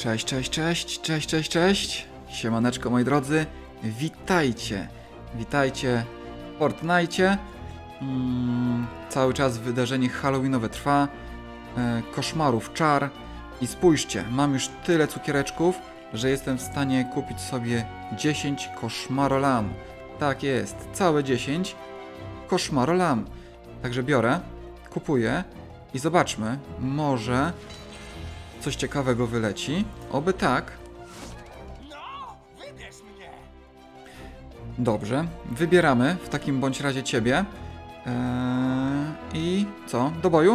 Cześć, cześć, cześć, cześć, cześć, cześć. Siemaneczko moi drodzy, witajcie. Witajcie w Fortnite. Cały czas wydarzenie halloweenowe trwa. Koszmarów czar. I spójrzcie, mam już tyle cukiereczków, że jestem w stanie kupić sobie 10 koszmarolam. Tak jest, całe 10 koszmarolam. Także biorę, kupuję i zobaczmy, może coś ciekawego wyleci. Oby tak. Dobrze, wybieramy w takim bądź razie ciebie. I co? Do boju?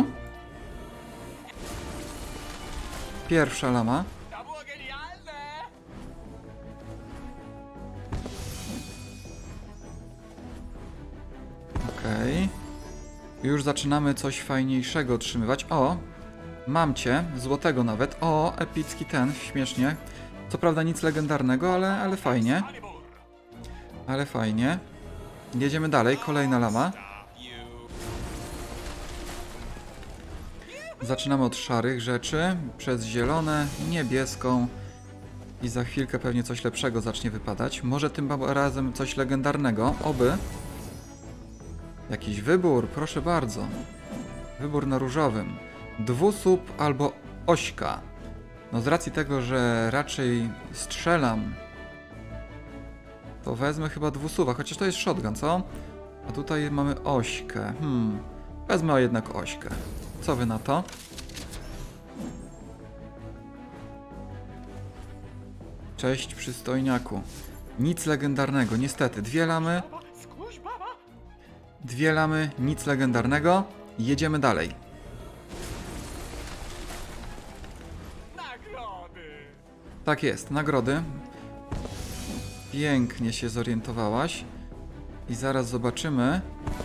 Pierwsza lama. To było genialne! Okej. Już zaczynamy coś fajniejszego otrzymywać. O! Mam cię, złotego nawet. O, epicki ten, śmiesznie. Co prawda nic legendarnego, ale fajnie. Ale fajnie. Jedziemy dalej, kolejna lama. Zaczynamy od szarych rzeczy, przez zielone, niebieską i za chwilkę pewnie coś lepszego zacznie wypadać. Może tym razem coś legendarnego, oby. Jakiś wybór, proszę bardzo. Wybór na różowym. Dwusób albo ośka. No z racji tego, że raczej strzelam, to wezmę chyba dwusuwa, chociaż to jest shotgun, co? A tutaj mamy ośkę. Wezmę jednak ośkę. Co wy na to? Cześć przystojniaku. Nic legendarnego, niestety. Dwie lamy, nic legendarnego. Jedziemy dalej. Nagrody! Tak jest, nagrody. Pięknie się zorientowałaś. I zaraz zobaczymy.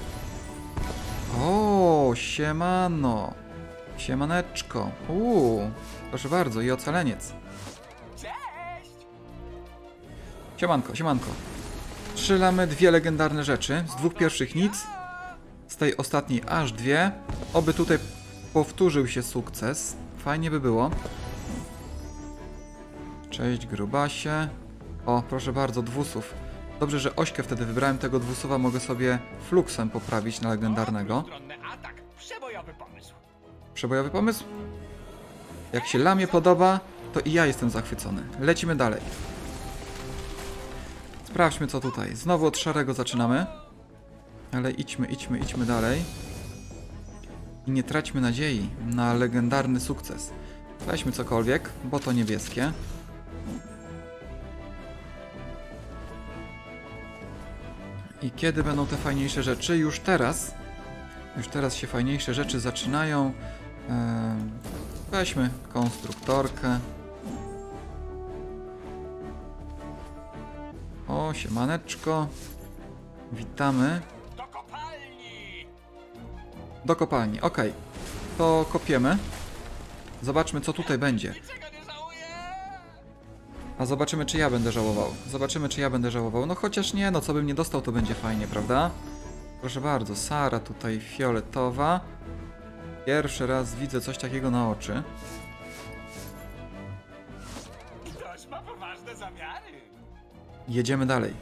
O, siemano. Siemaneczko. Proszę bardzo, i ocaleniec. Cześć! Siemanko, siemanko. 3 lamy, 2 legendarne rzeczy. Z 2 pierwszych nic. Z tej ostatniej aż 2. Oby tutaj powtórzył się sukces. Fajnie by było. Cześć grubasie. O, proszę bardzo, dwusów. Dobrze, że ośkę wtedy wybrałem, tego dwusuwa mogę sobie fluksem poprawić na legendarnego. Stronny atak. Przebojowy pomysł. Przebojowy pomysł? Jak się lamie podoba, to i ja jestem zachwycony. Lecimy dalej. Sprawdźmy co tutaj. Znowu od szarego zaczynamy. Ale idźmy dalej. I nie traćmy nadziei na legendarny sukces. Weźmy cokolwiek, bo to niebieskie. I kiedy będą te fajniejsze rzeczy? Już teraz. Już teraz się fajniejsze rzeczy zaczynają. Weźmy konstruktorkę. O, siemaneczko. Witamy. Do kopalni! Do kopalni, ok. To kopiemy. Zobaczmy co tutaj będzie. Niczego nie żałuję! A zobaczymy czy ja będę żałował. Zobaczymy czy ja będę żałował. No chociaż nie, no co bym nie dostał to będzie fajnie, prawda? Proszę bardzo, Sara tutaj fioletowa. Pierwszy raz widzę coś takiego na oczy. Ktoś ma poważne zamiary. Jedziemy dalej.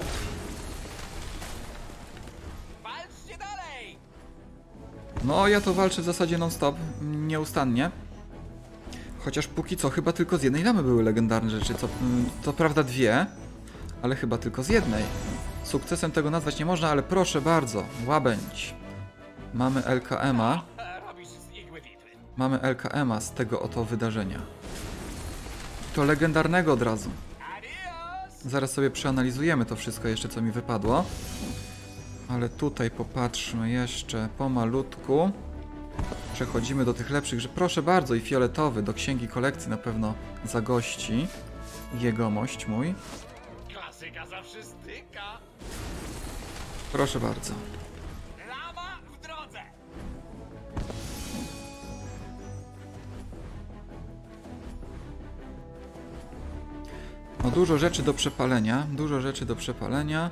Walczcie dalej! No ja to walczę w zasadzie non-stop, nieustannie. Chociaż póki co chyba tylko z jednej lamy były legendarne rzeczy. Co prawda 2, ale chyba tylko z jednej. Sukcesem tego nazwać nie można, ale proszę bardzo, łabędź. Mamy LKM-a. Robisz z igły widły. Mamy LKM-a z tego oto wydarzenia. To legendarnego od razu. Adios! Zaraz sobie przeanalizujemy to wszystko jeszcze, co mi wypadło. Ale tutaj popatrzmy jeszcze pomalutku. Przechodzimy do tych lepszych, że proszę bardzo, i fioletowy do księgi kolekcji na pewno zagości. Jegomość mój. Klasyka zawsze styka. Proszę bardzo. Lama w drodze! No dużo rzeczy do przepalenia, dużo rzeczy do przepalenia.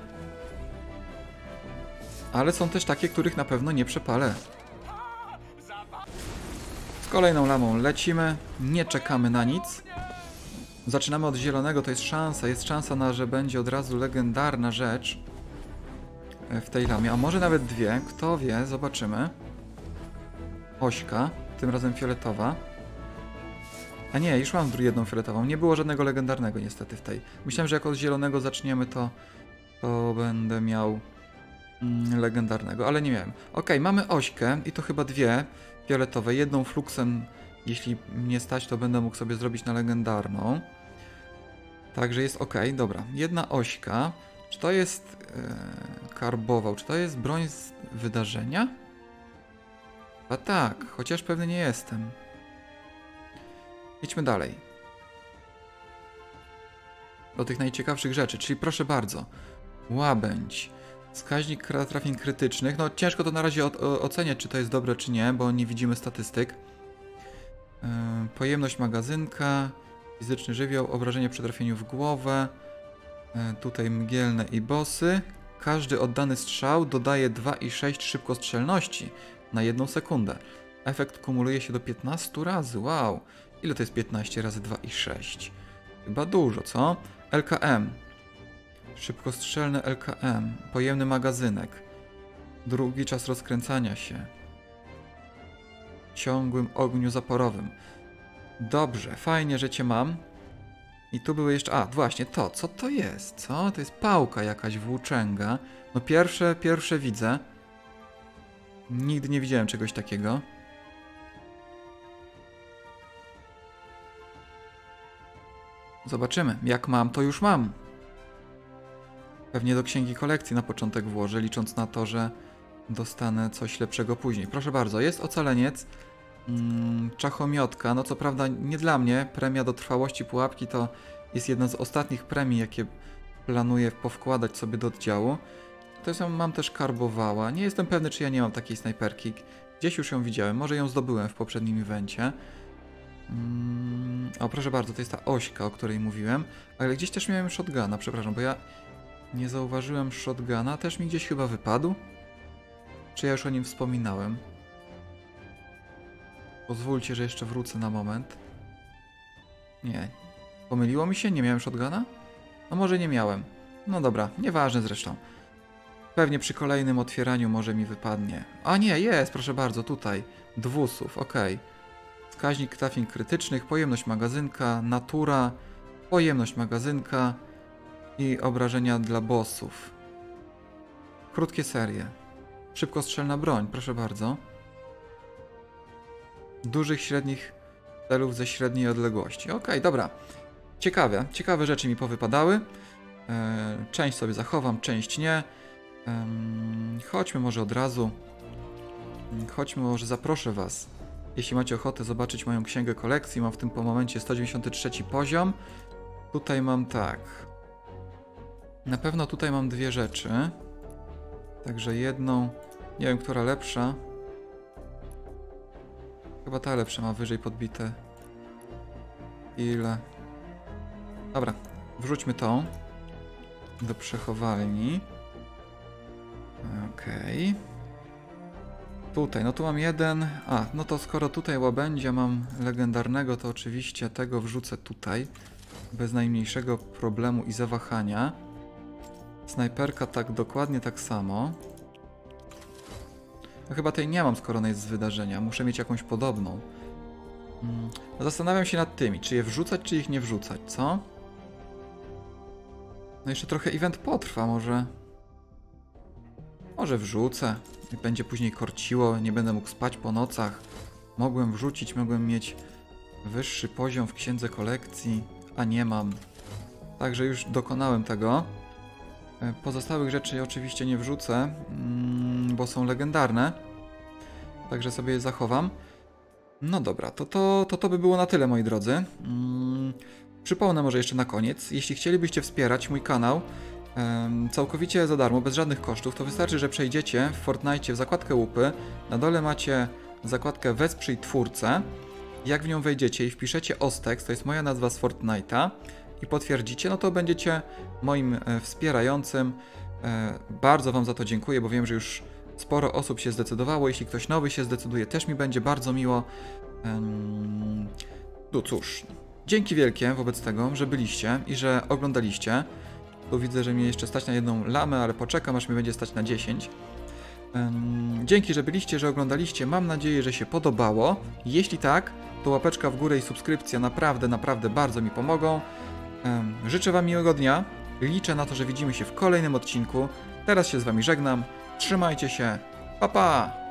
Ale są też takie, których na pewno nie przepalę. Zabawa! Z kolejną lamą lecimy, nie czekamy na nic. Zaczynamy od zielonego, to jest szansa na, że będzie od razu legendarna rzecz w tej lamie, a może nawet dwie, kto wie, zobaczymy. Ośka, tym razem fioletowa. A nie, już mam jedną fioletową, nie było żadnego legendarnego niestety w tej. Myślałem, że jak od zielonego zaczniemy, to będę miał legendarnego, ale nie miałem. Okej, mamy ośkę i to chyba dwie fioletowe, jedną fluxem, jeśli mnie stać, to będę mógł sobie zrobić na legendarną. Także jest ok, dobra. Jedna ośka. Czy to jest karbował? Czy to jest broń z wydarzenia? A tak, chociaż pewny nie jestem. Idźmy dalej. Do tych najciekawszych rzeczy, czyli proszę bardzo. Łabędź. Wskaźnik trafień krytycznych. No ciężko to na razie oceniać, czy to jest dobre, czy nie, bo nie widzimy statystyk. Pojemność magazynka. Fizyczny żywioł, obrażenie przy trafieniu w głowę. Tutaj mgielne i bossy. Każdy oddany strzał dodaje 2,6 szybkostrzelności na 1 sekundę. Efekt kumuluje się do 15 razy. Wow! Ile to jest 15 razy 2,6? Chyba dużo, co? LKM. Szybkostrzelny LKM. Pojemny magazynek. Długi czas rozkręcania się. W ciągłym ogniu zaporowym. Dobrze, fajnie, że cię mam. I tu były jeszcze... A, właśnie to. Co to jest? Co? To jest pałka jakaś, włóczęga. No pierwsze widzę. Nigdy nie widziałem czegoś takiego. Zobaczymy. Jak mam, to już mam. Pewnie do księgi kolekcji na początek włożę, licząc na to, że dostanę coś lepszego później. Proszę bardzo, jest ocaleniec. Czachomiotka, no co prawda nie dla mnie, premia do trwałości pułapki to jest jedna z ostatnich premii, jakie planuję powkładać sobie do oddziału. To jest, mam też karbowała, nie jestem pewny, czy ja nie mam takiej snajperki, gdzieś już ją widziałem, może ją zdobyłem w poprzednim evencie. O proszę bardzo, to jest ta ośka, o której mówiłem, ale gdzieś też miałem shotguna, przepraszam, bo ja nie zauważyłem shotguna, też mi gdzieś chyba wypadł? Czy ja już o nim wspominałem? Pozwólcie, że jeszcze wrócę na moment. Nie. Pomyliło mi się? Nie miałem shotguna? No może nie miałem. No dobra, nieważne zresztą. Pewnie przy kolejnym otwieraniu może mi wypadnie. A nie, jest, proszę bardzo, tutaj. Dwusów, ok. Wskaźnik trafień krytycznych, pojemność magazynka, natura, pojemność magazynka i obrażenia dla bossów. Krótkie serie. Szybkostrzelna broń, proszę bardzo. Dużych, średnich celów ze średniej odległości. Okej, dobra. Ciekawe rzeczy mi powypadały. Część sobie zachowam, część nie. Chodźmy może od razu. Chodźmy, może zaproszę Was. Jeśli macie ochotę zobaczyć moją księgę kolekcji, mam w tym momencie 193 poziom. Tutaj mam tak. Na pewno tutaj mam dwie rzeczy. Także jedną, nie wiem, która lepsza. Chyba ta lepsza ma wyżej podbite. Ile? Dobra, wrzućmy tą do przechowalni. Okej. Tutaj, no tu mam jeden. A, no to skoro tutaj łabędzia mam legendarnego, to oczywiście tego wrzucę tutaj. Bez najmniejszego problemu i zawahania. Snajperka tak dokładnie tak samo. No chyba tej nie mam, skoro ona jest z wydarzenia. Muszę mieć jakąś podobną. Zastanawiam się nad tymi, czy je wrzucać, czy ich nie wrzucać, co? No jeszcze trochę event potrwa, może... Może wrzucę. Będzie później korciło, nie będę mógł spać po nocach. Mogłem wrzucić, mogłem mieć wyższy poziom w księdze kolekcji, a nie mam. Także już dokonałem tego. Pozostałych rzeczy oczywiście nie wrzucę, bo są legendarne. Także sobie je zachowam. No dobra, to by było na tyle, moi drodzy. Przypomnę może jeszcze na koniec, jeśli chcielibyście wspierać mój kanał całkowicie za darmo, bez żadnych kosztów, to wystarczy, że przejdziecie w Fortnite w zakładkę łupy, na dole macie zakładkę Wesprzyj twórcę. Jak w nią wejdziecie i wpiszecie Ostex, to jest moja nazwa z Fortnite'a, i potwierdzicie, no to będziecie moim wspierającym. Bardzo Wam za to dziękuję, bo wiem, że już sporo osób się zdecydowało. Jeśli ktoś nowy się zdecyduje, też mi będzie bardzo miło. No cóż, Dzięki wielkie wobec tego, że byliście i że oglądaliście. Tu widzę, że mnie jeszcze stać na jedną lamę, ale poczekam, aż mi będzie stać na 10. Dzięki, że byliście, że oglądaliście. Mam nadzieję, że się podobało. Jeśli tak, to łapeczka w górę i subskrypcja naprawdę bardzo mi pomogą. Życzę wam miłego dnia. Liczę na to, że widzimy się w kolejnym odcinku. Teraz się z wami żegnam. Trzymajcie się. Pa, pa!